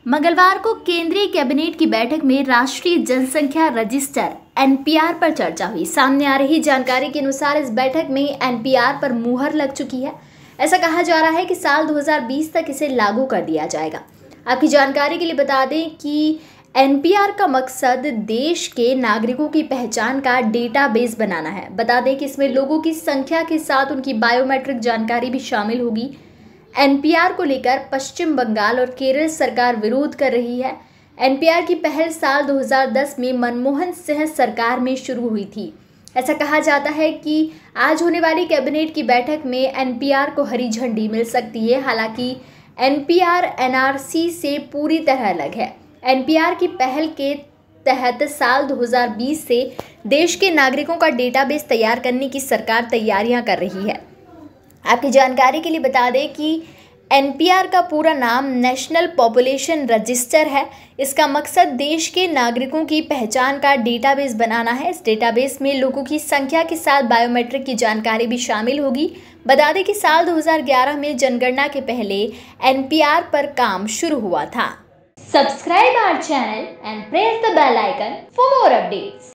मंगलवार को केंद्रीय कैबिनेट की बैठक में राष्ट्रीय जनसंख्या रजिस्टर एनपीआर पर चर्चा हुई। सामने आ रही जानकारी के अनुसार इस बैठक में एनपीआर पर मुहर लग चुकी है। ऐसा कहा जा रहा है कि साल 2020 तक इसे लागू कर दिया जाएगा। आपकी जानकारी के लिए बता दें कि एनपीआर का मकसद देश के नागरिकों की पहचान का डेटाबेस बनाना है। बता दें कि इसमें लोगों की संख्या के साथ उनकी बायोमेट्रिक जानकारी भी शामिल होगी। एनपीआर को लेकर पश्चिम बंगाल और केरल सरकार विरोध कर रही है। एनपीआर की पहल साल 2010 में मनमोहन सिंह सरकार में शुरू हुई थी। ऐसा कहा जाता है कि आज होने वाली कैबिनेट की बैठक में एनपीआर को हरी झंडी मिल सकती है। हालांकि एनपीआर एनआरसी से पूरी तरह अलग है। एनपीआर की पहल के तहत साल 2020 से देश के नागरिकों का डेटाबेस तैयार करने की सरकार तैयारियां कर रही है। आपकी जानकारी के लिए बता दें कि एनपीआर का पूरा नाम नेशनल पॉपुलेशन रजिस्टर है। इसका मकसद देश के नागरिकों की पहचान का डेटाबेस बनाना है। इस डेटाबेस में लोगों की संख्या के साथ बायोमेट्रिक की जानकारी भी शामिल होगी। बता दें कि साल 2011 में जनगणना के पहले एनपीआर पर काम शुरू हुआ था। Subscribe our channel and press the bell icon for more updates.